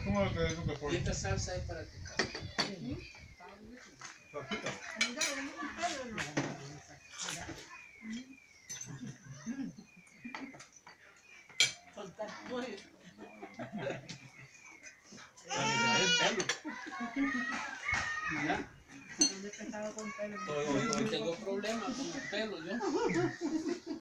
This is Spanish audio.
¿Cómo lo tenés que poner? Y esta salsa es para tu casa. Hoy tengo problemas con el pelo yo.